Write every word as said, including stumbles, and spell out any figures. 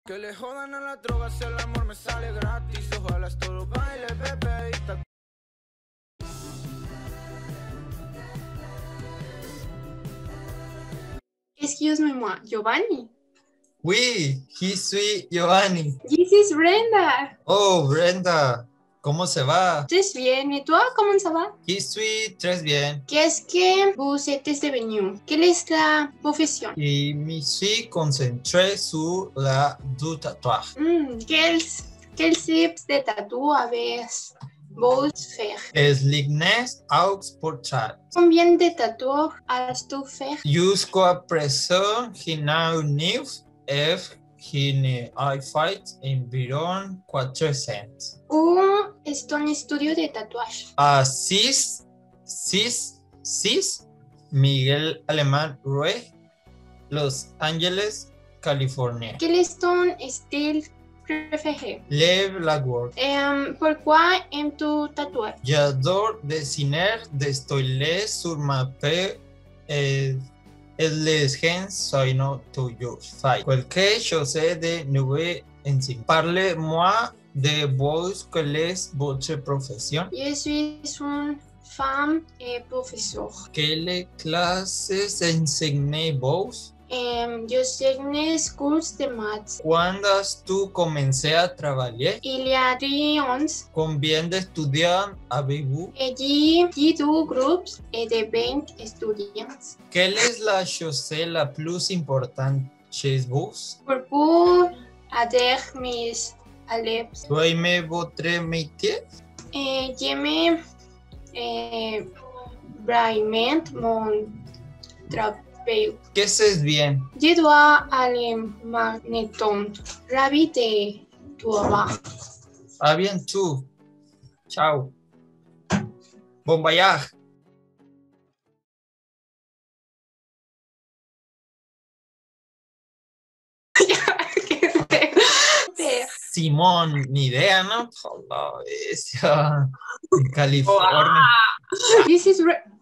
Que le jodan a la droga si el amor me sale gratis. Ojalá esto lo baile, bebé. Excuse-moi, Giovanni. Oui, je suis Giovanni. This is Brenda. Oh, Brenda, ¿cómo se va? Très bien. Et toi, comment ça va? Je suis très bien. Qu'est-ce que vous êtes devenu? Quelle est la profession? Et me suis concentré sur la du tatouage. Mm, quels, quels types de tatouages avez-vous fait? Es lignes aux portraits. Combien de tatouages has-tu fait? Jusqu'à présent, je n'ai neuf et je n'ai fait environ quatre cents. Où est ton studio de tatouage? A six, six, six, Miguel Alemán Rue, Los Ángeles, California. Quel est ton style préféré? Lève la gueule. Um, pourquoi aimes-tu tatouer? J'adore dessiner des styles sur ma peau et, et les gens sont toujours faits. Quelque chose de nouveau ainsi. Parlez-moi de vos, quelle est votre profession? Je suis une femme et professeur. Quelle classes enseignez-vous? Um, je enseigne cours de maths. Quand as-tu commencé à travailler? Il y a dix ans, Combien d'étudiants avez-vous? et j'ai j'ai deux groupes et de vingt étudiants. Quelle est la chose la plus importante chez vous? Pour vous aider mes élèves, Tu aimes votre métier? et j'aime eh, vraiment mon travail. Que c'est bien. Je dois aller maintenant. Ravi de te voir. À bientôt. Ciao. Bon voyage. Simón, ni idea, ¿no? Hola, bestia. En California. This is re-